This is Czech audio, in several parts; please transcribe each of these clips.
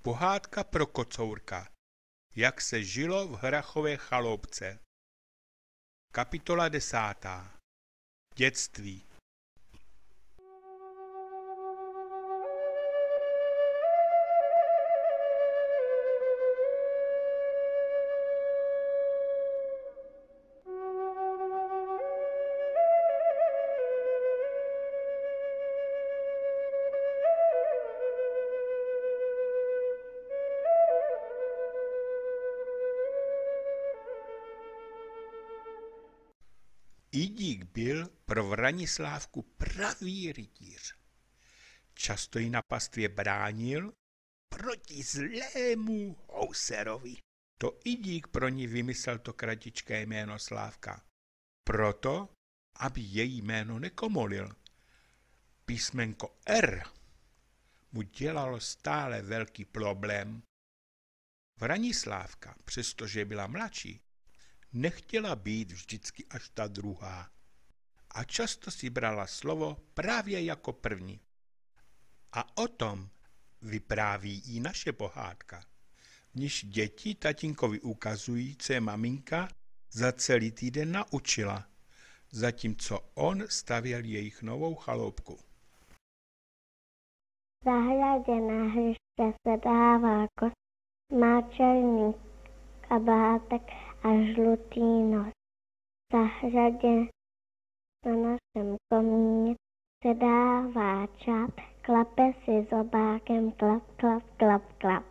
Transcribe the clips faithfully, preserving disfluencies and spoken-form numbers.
Pohádka pro kocourka. Jak se žilo v hrachové chaloupce. Kapitola desátá. Dětství. Idík byl pro Vranislávku pravý rytíř. Často ji na pastvě bránil proti zlému houserovi. To Idík pro ní vymyslel to kratičké jméno Slávka. Proto, aby její jméno nekomolil. Písmenko R mu dělalo stále velký problém. Vranislávka, přestože byla mladší, nechtěla být vždycky až ta druhá a často si brala slovo právě jako první. A o tom vypráví i naše pohádka, v níž děti tatínkovi ukazují, co je maminka za celý týden naučila, zatímco on stavěl jejich novou chaloupku. V zahradě na hřiště se dává kost, má černý kabátek a žlutý nos. V zahradě na našem komíně se dává čáp, klape si zobákem klap, klap, klap, klap.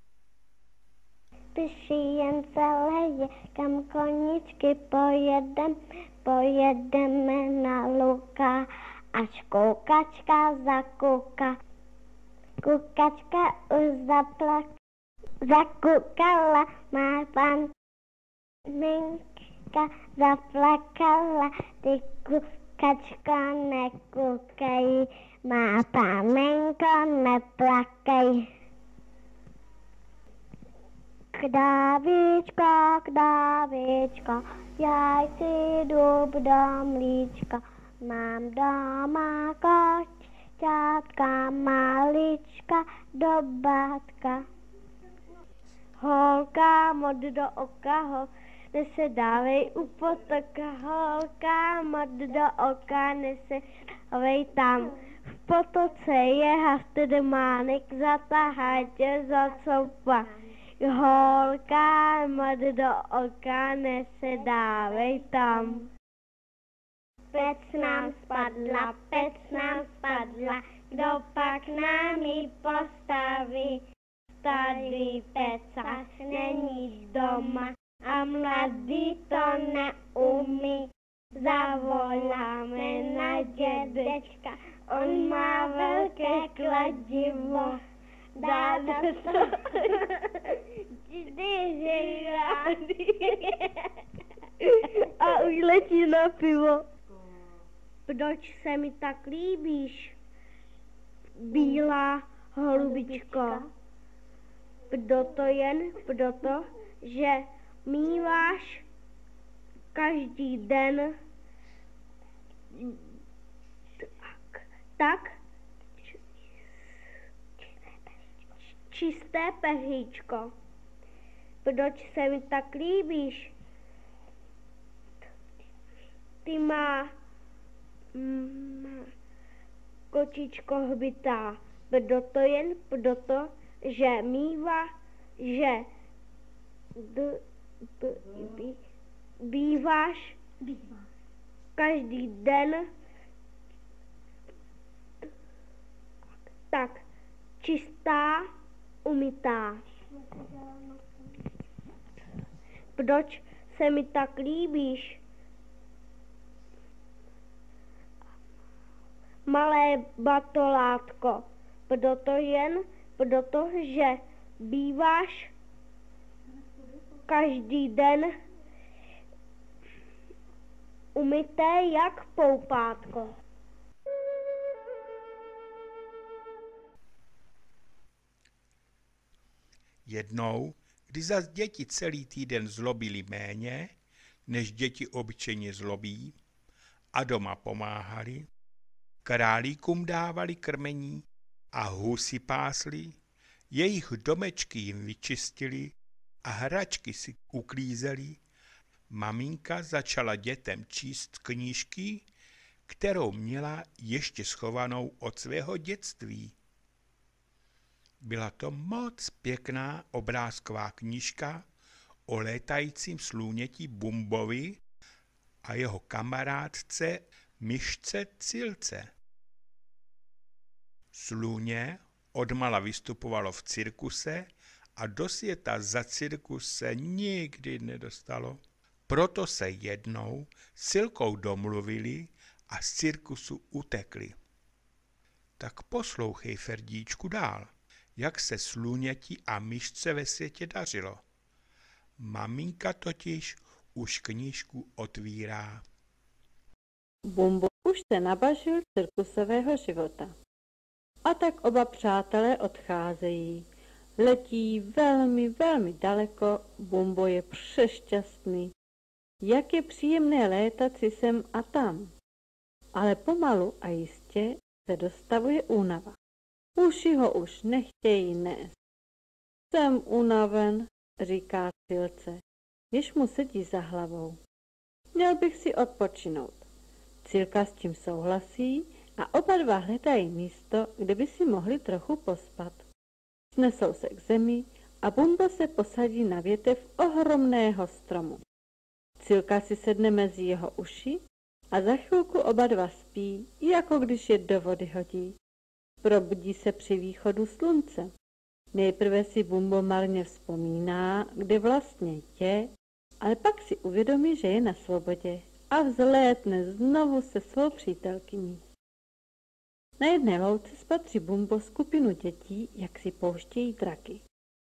Píší jen se leje, kam koničky pojedem, pojedeme na luka, až koukačka zakouká. Kukačka už zaplak, zakukala, má pan Minka zaplakala, ty kukačko nekukej, má pámenko neplakej. Kdávičko, kdávičko, já si jdu do mlíčka, mám doma koťátka malička do bátka. Holka mod do oka, ho, nese dávej u potoka, holka mod do oka, nese dávej tam. V potoce je hastedmánek, zatahaj tě za copa. Holka mod do oka, nese dávej tam. Pec nám spadla, pec nám spadla, kdo pak nám ji postaví? Tady pecař není doma a mladý to neumí. Zavoláme na dědečka, on má velké kladivo. Dá do toho čtyři rády a už letí na pivo. Proč se mi tak líbíš, bílá holubičko? Proto jen proto, že míváš každý den tak, tak čisté peříčko. Proč se mi tak líbíš? Ty má, má kočičko hbitá. Proto jen proto, že mívá, že d, d, bí, býváš Bývá. každý den tak čistá, umytá. Proč se mi tak líbíš? Malé batolátko, proto jen proto, že býváš každý den umyté jak poupátko. Jednou, kdy zas děti celý týden zlobili méně, než děti obyčejně zlobí, a doma pomáhali, králíkům dávali krmení a husy pásli, Jejich domečky jim vyčistili a hračky si uklízeli. Maminka začala dětem číst knížky, kterou měla ještě schovanou od svého dětství. Byla to moc pěkná obrázková knížka o létajícím slůněti Bumbovi a jeho kamarádce myšce Cilce. Slůně odmala vystupovalo v cirkuse a do světa za cirkus se nikdy nedostalo. Proto se jednou s Cilkou domluvili a z cirkusu utekli. Tak poslouchej, Ferdíčku, dál, jak se slůněti a myšce ve světě dařilo. Maminka totiž už knížku otvírá. Bumbo už se nabažil cirkusového života. A tak oba přátelé odcházejí. Letí velmi, velmi daleko, Bumbo je přešťastný. Jak je příjemné létat si sem a tam. Ale pomalu a jistě se dostavuje únava. Uši ho už nechtějí nést. Jsem unaven, říká Cilce, jež mu sedí za hlavou. Měl bych si odpočinout. Cilka s tím souhlasí a oba dva hledají místo, kde by si mohli trochu pospat. Snesou se k zemi a Bumbo se posadí na větev ohromného stromu. Cilka si sedne mezi jeho uši a za chvilku oba dva spí, jako když je do vody hodí. Probudí se při východu slunce. Nejprve si Bumbo marně vzpomíná, kde vlastně je, ale pak si uvědomí, že je na svobodě a vzlétne znovu se svou přítelkyní. Na jedné louce spatří Bumbo skupinu dětí, jak si pouštějí draky.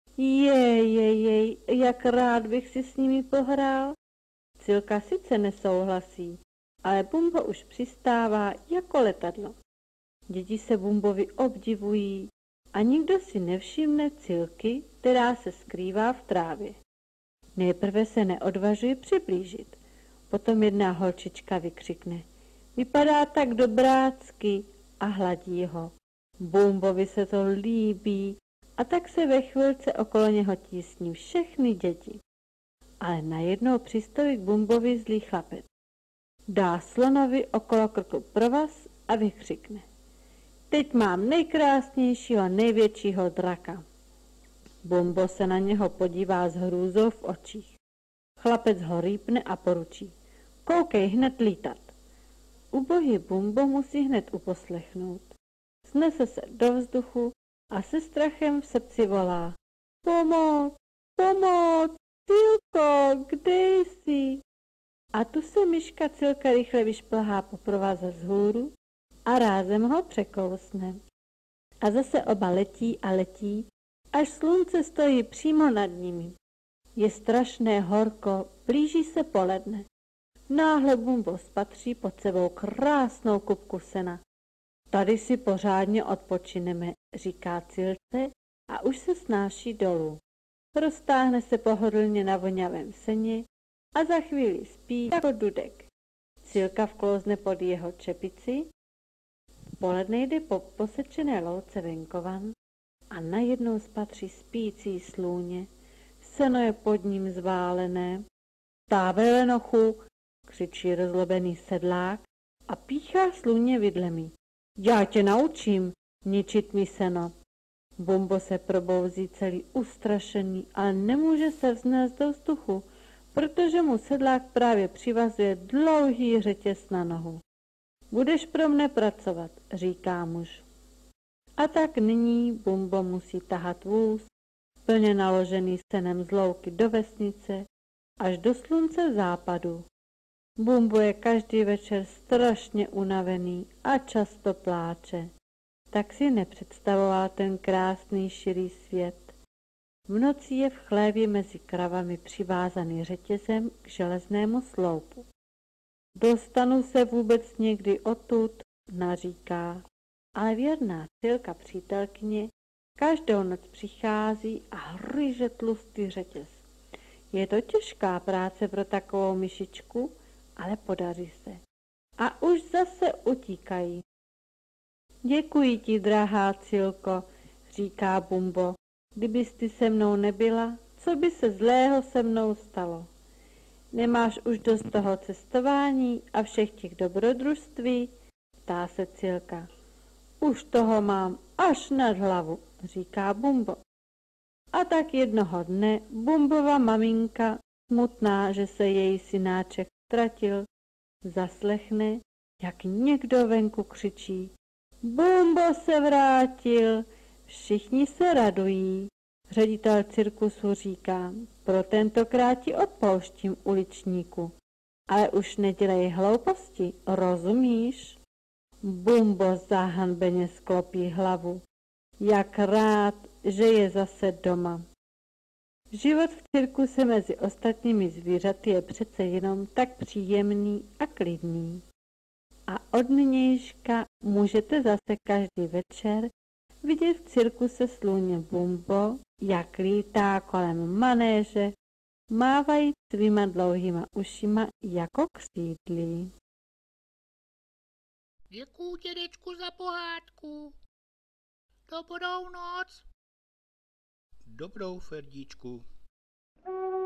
Jej, jej, jej, jak rád bych si s nimi pohrál. Cilka sice nesouhlasí, ale Bumbo už přistává jako letadlo. Děti se Bumbovi obdivují a nikdo si nevšimne Cilky, která se skrývá v trávě. Nejprve se neodvažuje přiblížit, potom jedna holčička vykřikne: vypadá tak dobrácky, a hladí ho. Bumbovi se to líbí a tak se ve chvilce okolo něho tísní všechny děti. Ale najednou přistojí k Bumbovi zlý chlapec. Dá slonovi okolo krku provaz a vykřikne: teď mám nejkrásnějšího, největšího draka. Bumbo se na něho podívá s hrůzou v očích. Chlapec ho rýpne a poručí: koukej hned lítat. Ubohý Bumbo musí hned uposlechnout. Snese se do vzduchu a se strachem v srdci volá: pomoc, pomoc, Cilko, kde jsi? A tu se myška Cilka rychle vyšplhá po provaze vzhůru a rázem ho překousne. A zase oba letí a letí, až slunce stojí přímo nad nimi. Je strašné horko, blíží se poledne. Náhle Bumbo spatří pod sebou krásnou kupku sena. Tady si pořádně odpočineme, říká Cilce a už se snáší dolů. Roztáhne se pohodlně na vonavém seně a za chvíli spí jako dudek. Cilka vklouzne pod jeho čepici. Poledne jde po posečené louce venkovan a najednou spatří spící slůně. Seno je pod ním zválené. Stávej, lenochu, křičí rozlobený sedlák a píchá slůně vidlemi. Já tě naučím ničit mi seno. Bumbo se probouzí celý ustrašený, ale nemůže se vznést do vzduchu, protože mu sedlák právě přivazuje dlouhý řetěz na nohu. Budeš pro mne pracovat, říká muž. A tak nyní Bumbo musí tahat vůz, plně naložený senem z louky do vesnice, až do slunce západu. Bumbo je každý večer strašně unavený a často pláče. Tak si nepředstavoval ten krásný širý svět. V noci je v chlévě mezi kravami přivázaný řetězem k železnému sloupu. Dostanu se vůbec někdy odtud, naříká, ale věrná Cilka přítelkyně každou noc přichází a hryže tlustý řetěz. Je to těžká práce pro takovou myšičku, ale podaří se. A už zase utíkají. Děkuji ti, drahá Cilko, říká Bumbo, kdybys ty se mnou nebyla, co by se zlého se mnou stalo? Nemáš už dost toho cestování a všech těch dobrodružství? Ptá se Cilka. Už toho mám až nad hlavu, říká Bumbo. A tak jednoho dne Bumbova maminka, smutná, že se její synáček ztratil, zaslechne, jak někdo venku křičí. Bumbo se vrátil, všichni se radují. Ředitel cirkusu říká, pro tentokrát ti odpouštím, uličníku, ale už nedělej hlouposti, rozumíš? Bumbo zahanbeně sklopí hlavu. Jak rád, že je zase doma. Život v cirkuse mezi ostatními zvířaty je přece jenom tak příjemný a klidný. A od nynějška můžete zase každý večer vidět v cirkuse sluně Bumbo, jak lítá kolem manéže, mávají svýma dlouhýma ušima jako křídlí. Děkuju, dědečku, za pohádku. Dobrou noc. Dobrou, Ferdíčku. Thank you.